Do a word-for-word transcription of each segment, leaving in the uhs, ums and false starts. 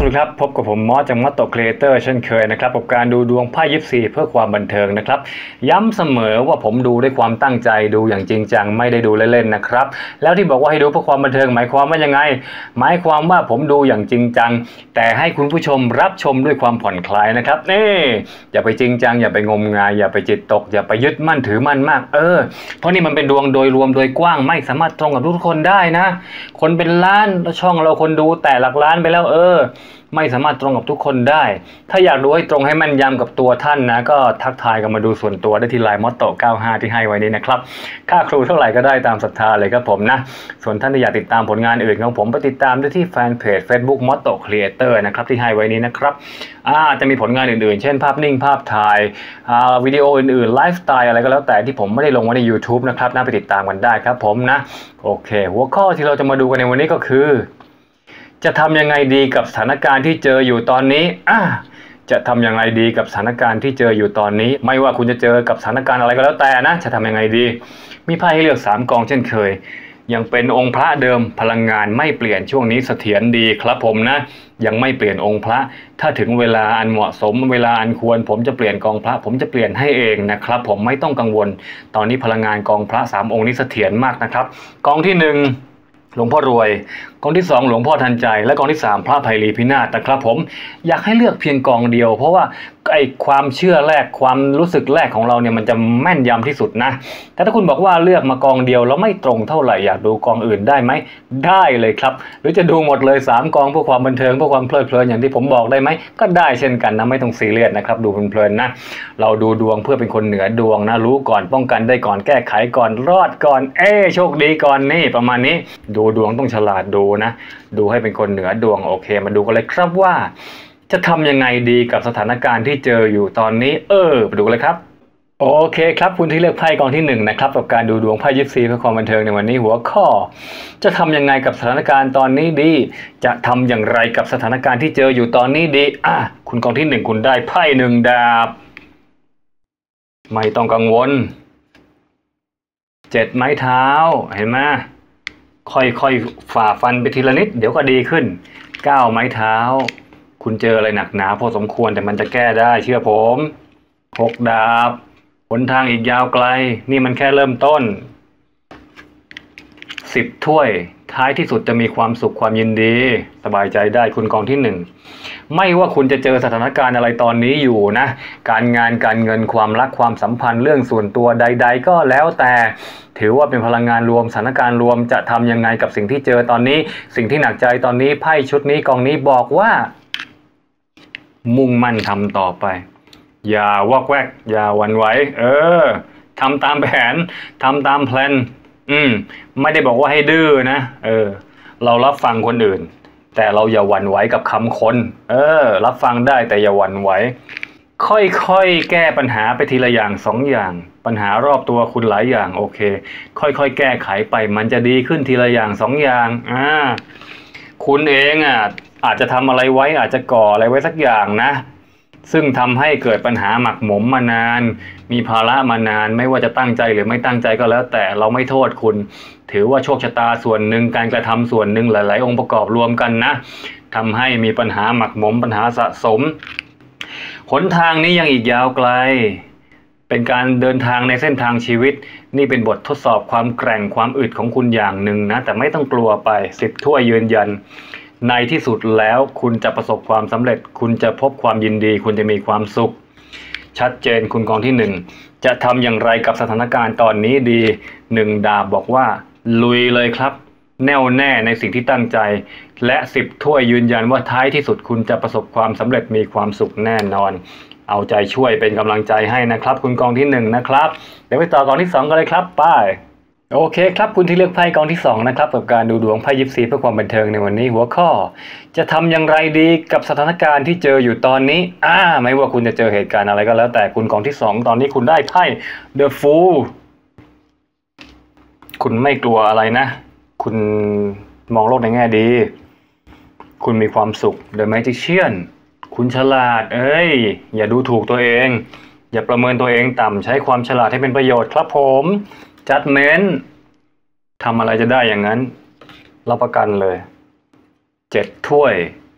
วัสดีครับพบกับผมมอสจากมอสโตครีเอเตอร์เช่นเคยนะครับกับการดูดวงไพ่ยิปซีเพื่อความบันเทิงนะครับย้ำเสมอว่าผมดูด้วยความตั้งใจดูอย่างจริงจังไม่ได้ดูเล่นๆนะครับแล้วที่บอกว่าให้ดูเพื่อความบันเทิงหมายความว่ายังไงหมายความว่าผมดูอย่างจริงจังแต่ให้คุณผู้ชมรับชมด้วยความผ่อนคลายนะครับนี่อย่าไปจริงจังอย่าไปงมงายอย่าไปจิตตกอย่าไปยึดมั่นถือมั่นมากเออเพราะนี่มันเป็นดวงโดยรวมโดยกว้างไม่สามารถตรงกับทุกคนได้นะคนเป็นล้านแล้วช่องเราคนดูแต่หลักล้านไปแล้วเออไม่สามารถตรงกับทุกคนได้ถ้าอยากดูให้ตรงให้แม่นยำกับตัวท่านนะก็ทักทายกันมาดูส่วนตัวได้ที่ไลน์มอตโต้เก้าสิบห้าที่ให้ไว้นี้นะครับค่าครูเท่าไหร่ก็ได้ตามศรัทธาเลยครับผมนะส่วนท่านที่อยากติดตามผลงานอื่นของผมไปติดตามได้ที่แฟนเพจ Facebook มอตโต้ครีเอเตอร์นะครับที่ให้ไว้นี้นะครับอ่าจะมีผลงานอื่นๆเช่นภาพนิ่งภาพถ่ายอ่าวิดีโออื่นๆไลฟ์สไตล์อะไรก็แล้วแต่ที่ผมไม่ได้ลงไว้ใน YouTube นะครับน่าไปติดตามกันได้ครับผมนะโอเคหัวข้อที่เราจะมาดูกันในวันนี้ก็คือจะทำยังไงดีกับสถานการณ์ที่เจออยู่ตอนนี้อ่ะจะทำยังไงดีกับสถานการณ์ที่เจออยู่ตอนนี้ไม่ว่าคุณจะเจอกับสถานการณ์อะไรก็แล้วแต่นะจะทำยังไงดีมีไพ่ให้เลือกสามกองเช่นเคยยังเป็นองค์พระเดิมพลังงานไม่เปลี่ยนช่วงนี้เสถียรดีครับผมนะยังไม่เปลี่ยนองค์พระถ้าถึงเวลาอันเหมาะสมเวลาอันควรผมจะเปลี่ยนกองพระผมจะเปลี่ยนให้เองนะครับผมไม่ต้องกังวลตอนนี้พลังงานกองพระสามองค์นี้เสถียรมากนะครับกองที่หนึ่งหลวงพ่อรวยกองที่สองหลวงพ่อทันใจและกองที่สามพระไพลีพินาศนะครับผมอยากให้เลือกเพียงกองเดียวเพราะว่าไอ้ความเชื่อแรกความรู้สึกแรกของเราเนี่ยมันจะแม่นยำที่สุดนะแต่ถ้าคุณบอกว่าเลือกมากองเดียวแล้วไม่ตรงเท่าไหร่อยากดูกองอื่นได้ไหมได้เลยครับหรือจะดูหมดเลยสามกองเพื่อความบันเทิงเพื่อความเพลิดเพลินอย่างที่ผมบอกได้ไหมก็ได้เช่นกันนะไม่ต้องซีเรียสนะครับดูเพลินๆนะเราดูดวงเพื่อเป็นคนเหนือดวงนะรู้ก่อนป้องกันได้ก่อนแก้ไขก่อนรอดก่อนเอ้โชคดีก่อนนี่ประมาณนี้ดูดวงต้องฉลาดดูนะดูให้เป็นคนเหนือดวงโอเคมาดูกันเลยครับว่าจะทำยังไงดีกับสถานการณ์ที่เจออยู่ตอนนี้เออไปดูเลยครับโอเคครับคุณที่เลือกไพ่กองที่หนึ่งนะครับกับการดูดวงไพ่ยิปซีเพื่อความบันเทิงในวันนี้หัวข้อจะทำยังไงกับสถานการณ์ตอนนี้ดีจะทำอย่างไรกับสถานการณ์ที่เจออยู่ตอนนี้ดีอ่ะคุณกองที่หนึ่งคุณได้ไพ่หนึ่งดาบไม่ต้องกังวลเจ็ดไม้เท้าเห็นไหมค่อยๆฝ่าฟันไปทีละนิดเดี๋ยวก็ดีขึ้นเก้าไม้เท้าคุณเจออะไรหนักหนาพอสมควรแต่มันจะแก้ได้เชื่อผมหกดาบหนทางอีกยาวไกลนี่มันแค่เริ่มต้นสิบถ้วยท้ายที่สุดจะมีความสุขความยินดีสบายใจได้คุณกองที่หนึ่งไม่ว่าคุณจะเจอสถานการณ์อะไรตอนนี้อยู่นะการงานการเงินความรักความสัมพันธ์เรื่องส่วนตัวใดๆก็แล้วแต่ถือว่าเป็นพลังงานรวมสถานการณ์รวมจะทำยังไงกับสิ่งที่เจอตอนนี้สิ่งที่หนักใจตอนนี้ไพ่ชุดนี้กองนี้บอกว่ามุ่งมั่นทำต่อไปอย่าวอกแวกอย่าหวั่นไหวเออทำตามแผนทำตามแพลนอืมไม่ได้บอกว่าให้ดื้อนะเออเรารับฟังคนอื่นแต่เราอย่าหวั่นไหวกับคำคนเออรับฟังได้แต่อย่าหวั่นไหวค่อยๆแก้ปัญหาไปทีละอย่างสองอย่างปัญหารอบตัวคุณหลายอย่างโอเคค่อยๆแก้ไขไปมันจะดีขึ้นทีละอย่างสองอย่างอ่าคุณเองอ่ะอาจจะทำอะไรไว้อาจจะก่ออะไรไว้สักอย่างนะซึ่งทำให้เกิดปัญหาหมักหมมมานานมีภาระมานานไม่ว่าจะตั้งใจหรือไม่ตั้งใจก็แล้วแต่เราไม่โทษคุณถือว่าโชคชะตาส่วนหนึ่งการกระทำส่วนหนึ่งหลายๆองค์ประกอบรวมกันนะทำให้มีปัญหาหมักหมมปัญหาสะสมหนทางนี้ยังอีกยาวไกลเป็นการเดินทางในเส้นทางชีวิตนี่เป็นบททดสอบความแกร่งความอึดของคุณอย่างหนึ่งนะแต่ไม่ต้องกลัวไปสิบถ้วยยืนยันในที่สุดแล้วคุณจะประสบความสำเร็จคุณจะพบความยินดีคุณจะมีความสุขชัดเจนคุณกองที่หนึ่งจะทำอย่างไรกับสถานการณ์ตอนนี้ดีหนึ่งดาบบอกว่าลุยเลยครับแน่วแน่ในสิ่งที่ตั้งใจและสิบถ้วยยืนยันว่าท้ายที่สุดคุณจะประสบความสำเร็จมีความสุขแน่นอนเอาใจช่วยเป็นกำลังใจให้นะครับคุณกองที่หนึ่งนะครับเดี๋ยวไปต่อกองที่สองกันเลยครับไปโอเคครับคุณที่เลือกไพ่กองที่สองนะครับกับการดูดวงไพ่ยิปซีเพื่อความบันเทิงในวันนี้หัวข้อจะทำอย่างไรดีกับสถานการณ์ที่เจออยู่ตอนนี้อ่าไม่ว่าคุณจะเจอเหตุการณ์อะไรก็แล้วแต่คุณกองที่สองตอนนี้คุณได้ไพ่ The Fool คุณไม่กลัวอะไรนะคุณมองโลกในแง่ดีคุณมีความสุข The Magician คุณฉลาดเอ้ยอย่าดูถูกตัวเองอย่าประเมินตัวเองต่ำใช้ความฉลาดให้เป็นประโยชน์ครับผมจัดเม้นทำอะไรจะได้อย่างนั้นรับประกันเลยเจ็ดถ้วย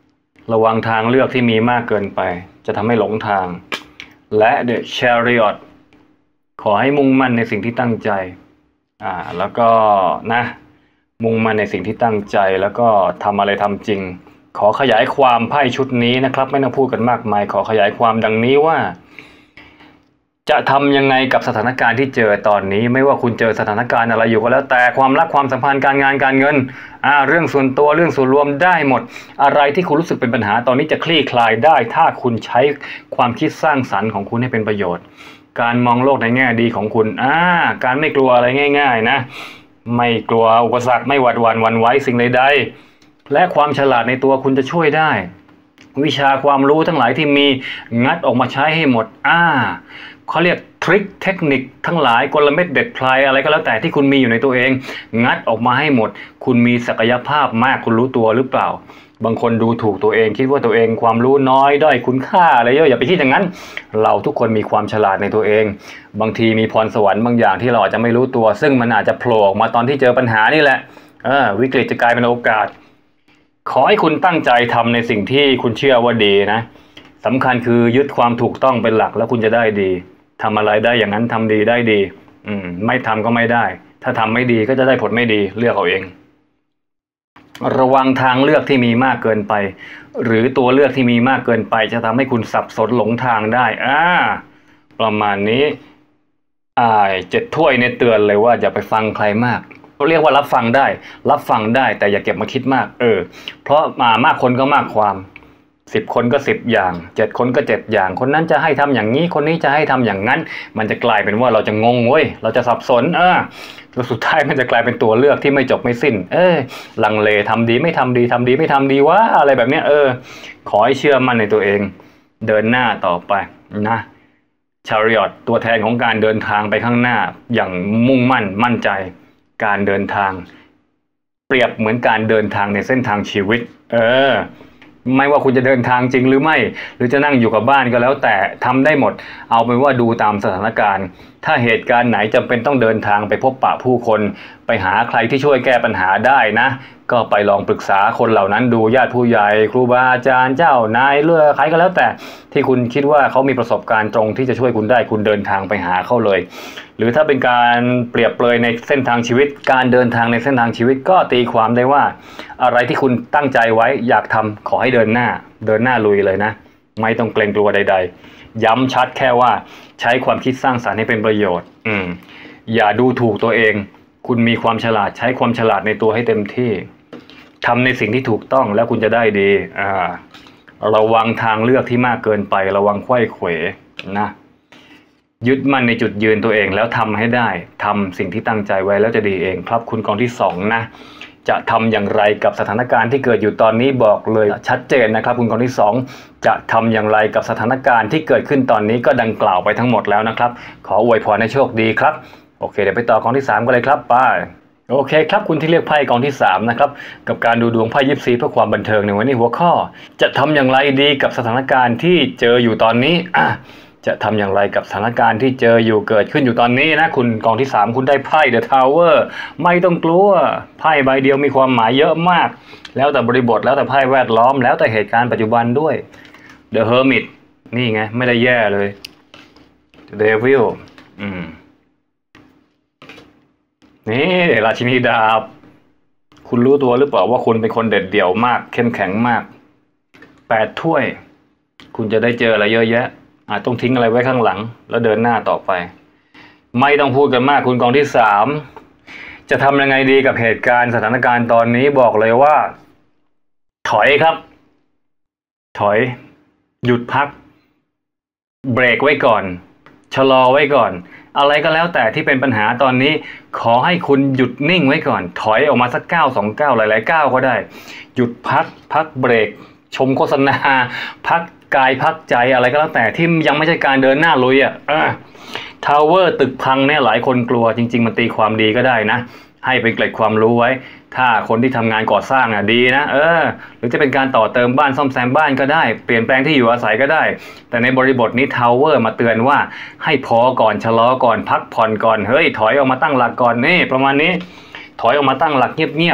ระวังทางเลือกที่มีมากเกินไปจะทำให้หลงทางและ The Chariot ขอให้มุ่งมั่นในสิ่งที่ตั้งใจอ่าแล้วก็นะมุ่งมั่นในสิ่งที่ตั้งใจแล้วก็ทำอะไรทำจริงขอขยายความไพ่ชุดนี้นะครับไม่ต้องพูดกันมากมายขอขยายความดังนี้ว่าจะทำยังไงกับสถานการณ์ที่เจอตอนนี้ไม่ว่าคุณเจอสถานการณ์อะไรอยู่ก็แล้วแต่ความรักความสัมพันธ์การงานการเงินอ่าเรื่องส่วนตัวเรื่องส่วนรวมได้หมดอะไรที่คุณรู้สึกเป็นปัญหาตอนนี้จะคลี่คลายได้ถ้าคุณใช้ความคิดสร้างสรรค์ของคุณให้เป็นประโยชน์การมองโลกในแง่ดีของคุณอ่าการไม่กลัวอะไรง่ายๆนะไม่กลัวอุปสรรคไม่หวาดหวั่นหวั่นไหวสิ่งใดๆและความฉลาดในตัวคุณจะช่วยได้วิชาความรู้ทั้งหลายที่มีงัดออกมาใช้ให้หมดอ่าเขาเรียกทริคเทคนิคทั้งหลายกลเม็ดเด็ดพลายอะไรก็แล้วแต่ที่คุณมีอยู่ในตัวเองงัดออกมาให้หมดคุณมีศักยภาพมากคุณรู้ตัวหรือเปล่าบางคนดูถูกตัวเองคิดว่าตัวเองความรู้น้อยด้อยคุณค่าอะไรเยอะอย่าไปคิดอย่างนั้นเราทุกคนมีความฉลาดในตัวเองบางทีมีพรสวรรค์บางอย่างที่เราอาจจะไม่รู้ตัวซึ่งมันอาจจะโผล่ออกมาตอนที่เจอปัญหานี่แหละเออวิกฤตจะกลายเป็นโอกาสขอให้คุณตั้งใจทำในสิ่งที่คุณเชื่อว่าดีนะสำคัญคือยึดความถูกต้องเป็นหลักแล้วคุณจะได้ดีทำอะไรได้อย่างนั้นทำดีได้ดีอืมไม่ทำก็ไม่ได้ถ้าทำไม่ดีก็จะได้ผลไม่ดีเลือกเอาเองระวังทางเลือกที่มีมากเกินไปหรือตัวเลือกที่มีมากเกินไปจะทำให้คุณสับสนหลงทางได้อ่าประมาณนี้อ่าเจ็ดถ้วยเนี่ยเตือนเลยว่าอย่าไปฟังใครมากเขาเรียกว่ารับฟังได้รับฟังได้แต่อย่าเก็บมาคิดมากเออเพราะมามากคนก็มากความสิบคนก็สิบอย่างเจ็ดคนก็เจ็ดอย่างคนนั้นจะให้ทำอย่างนี้คนนี้จะให้ทำอย่างนั้นมันจะกลายเป็นว่าเราจะงงเว้ยเราจะสับสนเออแล้วสุดท้ายมันจะกลายเป็นตัวเลือกที่ไม่จบไม่สิ้นเออลังเลทำดีไม่ทำดีทำดีไม่ทำดีวะอะไรแบบเนี้ยเออขอให้เชื่อมั่นในตัวเองเดินหน้าต่อไปนะชาริอตตัวแทนของการเดินทางไปข้างหน้าอย่างมุ่งมั่นมั่นใจการเดินทางเปรียบเหมือนการเดินทางในเส้นทางชีวิตเออไม่ว่าคุณจะเดินทางจริงหรือไม่หรือจะนั่งอยู่กับบ้านก็แล้วแต่ทำได้หมดเอาเป็นว่าดูตามสถานการณ์ถ้าเหตุการณ์ไหนจำเป็นต้องเดินทางไปพบปะผู้คนไปหาใครที่ช่วยแก้ปัญหาได้นะก็ไปลองปรึกษาคนเหล่านั้นดูญาติผู้ใหญ่ครูบาอาจารย์เจ้านายเลือกใครก็แล้วแต่ที่คุณคิดว่าเขามีประสบการณ์ตรงที่จะช่วยคุณได้คุณเดินทางไปหาเขาเลยหรือถ้าเป็นการเปรียบเปรยในเส้นทางชีวิตการเดินทางในเส้นทางชีวิตก็ตีความได้ว่าอะไรที่คุณตั้งใจไว้อยากทำขอให้เดินหน้าเดินหน้าลุยเลยนะไม่ต้องเกรงกลัวใดๆย้ำชัดแค่ว่าใช้ความคิดสร้างสรรค์ให้เป็นประโยชน์อืมอย่าดูถูกตัวเองคุณมีความฉลาดใช้ความฉลาดในตัวให้เต็มที่ทำในสิ่งที่ถูกต้องแล้วคุณจะได้ดีอ่าระวังทางเลือกที่มากเกินไประวังไขว้เขวนะยึดมั่นในจุดยืนตัวเองแล้วทำให้ได้ทำสิ่งที่ตั้งใจไว้แล้วจะดีเองครับคุณกองที่สองนะจะทำอย่างไรกับสถานการณ์ที่เกิดอยู่ตอนนี้บอกเลยชัดเจนนะครับคุณกองที่สองจะทำอย่างไรกับสถานการณ์ที่เกิดขึ้นตอนนี้ก็ดังกล่าวไปทั้งหมดแล้วนะครับขออวยพรให้โชคดีครับโอเคเดี๋ยวไปต่อกองที่สามกันเลยครับไปโอเคครับคุณที่เลือกไพ่กองที่สามนะครับกับการดูดวงไพ่ยิปซีเพื่อความบันเทิงในวันนี้หัวข้อจะทำอย่างไรดีกับสถานการณ์ที่เจออยู่ตอนนี้อ่ะจะทำอย่างไรกับสถานการณ์ที่เจออยู่เกิดขึ้นอยู่ตอนนี้นะคุณกองที่สามคุณได้ไพ่ The Tower ไม่ต้องกลัวไพ่ใบเดียวมีความหมายเยอะมากแล้วแต่บริบทแล้วแต่ไพ่แวดล้อมแล้วแต่เหตุการณ์ปัจจุบันด้วย The Hermit นี่ไงไม่ได้แย่เลย The Devil อืมนี่ราชินีดาบคุณรู้ตัวหรือเปล่าว่าคุณเป็นคนเด็ดเดี่ยวมากเข้มแข็งมากแปดถ้วยคุณจะได้เจออะไรเยอะแยะอาจต้องทิ้งอะไรไว้ข้างหลังแล้วเดินหน้าต่อไปไม่ต้องพูดกันมากคุณกองที่สามจะทำยังไงดีกับเหตุการณ์สถานการณ์ตอนนี้บอกเลยว่าถอยครับถอยหยุดพักเบรกไว้ก่อนชะลอไว้ก่อนอะไรก็แล้วแต่ที่เป็นปัญหาตอนนี้ขอให้คุณหยุดนิ่งไว้ก่อนถอยออกมาสักเก้าสองเก้าหลายๆก้าวก็ได้หยุดพักพักเบรกชมโฆษณาพักกายพักใจอะไรก็แล้วแต่ที่ยังไม่ใช่การเดินหน้าลุยอ่ะทาวเวอร์ตึกพังเนี่ยหลายคนกลัวจริงๆมันตีความดีก็ได้นะให้เป็นเกร็ดความรู้ไว้ถ้าคนที่ทำงานก่อสร้างอ่ะดีนะเออหรือจะเป็นการต่อเติมบ้านซ่อมแซมบ้านก็ได้เปลี่ยนแปลงที่อยู่อาศัยก็ได้แต่ในบริบทนี้ทาวเวอร์มาเตือนว่าให้พอก่อนชะลอก่อนพักผ่อนก่อนเฮ้ยถอยออกมาตั้งหลักก่อนนี่ประมาณนี้ถอยออกมาตั้งหลักเงียบๆ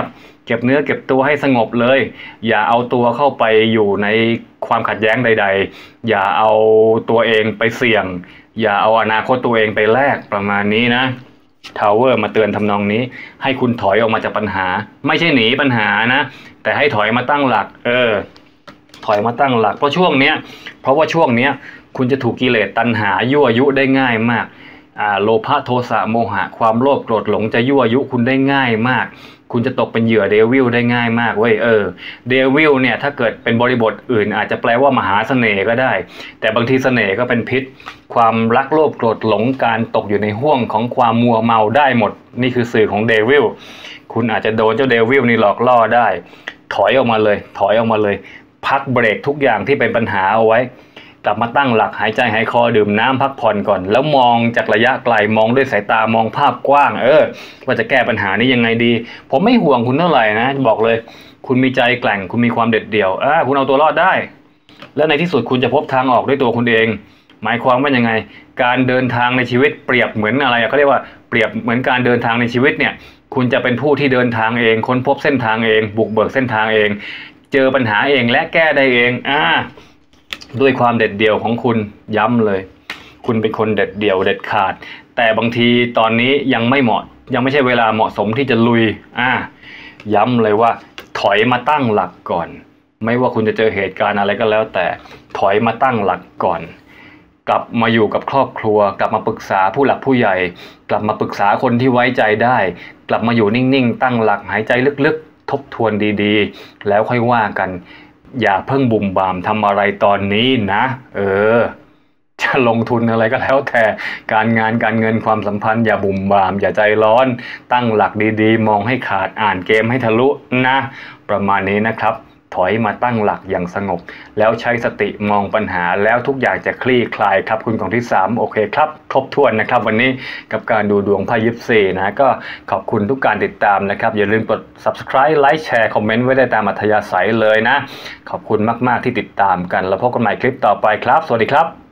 เก็บเนื้อเก็บตัวให้สงบเลยอย่าเอาตัวเข้าไปอยู่ในความขัดแย้งใดๆอย่าเอาตัวเองไปเสี่ยงอย่าเอาอนาคตตัวเองไปแลกประมาณนี้นะทาวเวอร์มาเตือนทำนองนี้ให้คุณถอยออกมาจากปัญหาไม่ใช่หนีปัญหานะแต่ให้ถอยมาตั้งหลักเออถอยมาตั้งหลักเพราะช่วงเนี้ยเพราะว่าช่วงเนี้ยคุณจะถูกกิเลสตัณหายั่วยุได้ง่ายมากอ่าโลภะโทสะโมหะความโลภโกรธหลงจะยั่วยุคุณได้ง่ายมากคุณจะตกเป็นเหยื่อเดวิลได้ง่ายมากเว้ยเออเดวิลเนี่ยถ้าเกิดเป็นบริบทอื่นอาจจะแปลว่ามหาเสน่ห์ก็ได้แต่บางทีเสน่ห์ก็เป็นพิษความรักโลภโกรธหลงการตกอยู่ในห่วงของความมัวเมาได้หมดนี่คือสื่อของเดวิลคุณอาจจะโดนเจ้าเดวิลนี่หลอกล่อได้ถอยออกมาเลยถอยออกมาเลยพักเบรกทุกอย่างที่เป็นปัญหาเอาไว้กลับมาตั้งหลักหายใจหายคอดื่มน้ำพักผ่อนก่อนแล้วมองจากระยะไกลมองด้วยสายตามองภาพกว้างเออว่าจะแก้ปัญหานี้ยังไงดีผมไม่ห่วงคุณเท่าไหร่นะบอกเลยคุณมีใจแกร่งคุณมีความเด็ดเดี่ยวอ่าคุณเอาตัวรอดได้และในที่สุดคุณจะพบทางออกด้วยตัวคุณเองหมายความว่ายังไงการเดินทางในชีวิตเปรียบเหมือนอะไรเขาเรียกว่าเปรียบเหมือนการเดินทางในชีวิตเนี่ยคุณจะเป็นผู้ที่เดินทางเองค้นพบเส้นทางเองบุกเบิกเส้นทางเองเจอปัญหาเองและแก้ได้เองอ่าด้วยความเด็ดเดี่ยวของคุณย้ำเลยคุณเป็นคนเด็ดเดี่ยวเด็ดขาดแต่บางทีตอนนี้ยังไม่เหมาะยังไม่ใช่เวลาเหมาะสมที่จะลุยอ่าย้ำเลยว่าถอยมาตั้งหลักก่อนไม่ว่าคุณจะเจอเหตุการณ์อะไรก็แล้วแต่ถอยมาตั้งหลักก่อนกลับมาอยู่กับครอบครัวกลับมาปรึกษาผู้หลักผู้ใหญ่กลับมาปรึกษาคนที่ไว้ใจได้กลับมาอยู่นิ่งๆตั้งหลักหายใจลึกๆทบทวนดีๆแล้วค่อยว่ากันอย่าเพิ่งบุ่มบามทำอะไรตอนนี้นะเออจะลงทุนอะไรก็แล้วแต่การงานการเงินความสัมพันธ์อย่าบุ่มบามอย่าใจร้อนตั้งหลักดีๆมองให้ขาดอ่านเกมให้ทะลุนะประมาณนี้นะครับถอยมาตั้งหลักอย่างสงบแล้วใช้สติมองปัญหาแล้วทุกอย่างจะคลี่คลายครับคุณของที่สามโอเคครับครบถ้วนนะครับวันนี้กับการดูดวงไพ่ยิปซีนะก็ขอบคุณทุกการติดตามนะครับอย่าลืมกด ซับสไครบ์ ไลค์ แชร์ คอมเมนต์ไว้ได้ตามอัธยาศัยเลยนะขอบคุณมากๆที่ติดตามกันแล้วพบกันใหม่คลิปต่อไปครับสวัสดีครับ